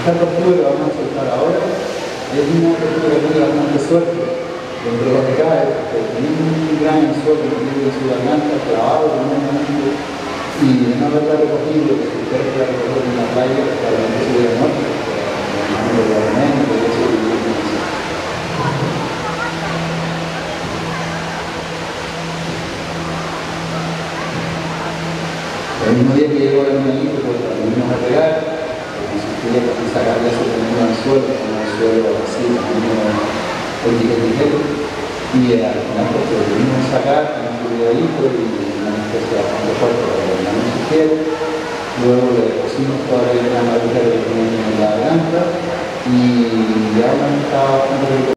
Esta tortuga que vamos a soltar ahora es una tortuga que tiene bastante suerte dentro de lo que cae, porque tiene un gran anzuelo metido en su garganta, clavado tremendamente, y de no haberla recogido, que si ustedes la recoger en la playa, probablemente se hubiera muerto, el mismo día que llegó el animalito, pues la volvimos a pegar, consistía en sacarle ese tremendo anzuelo, un anzuelo así, el tijero, y al final pues lo volvimos a sacar con un cuidadito y una especie bastante fuerte para que no nos sugiera. Luego le pusimos todavía una agujero que tenía en la garganta y ya estaba bastante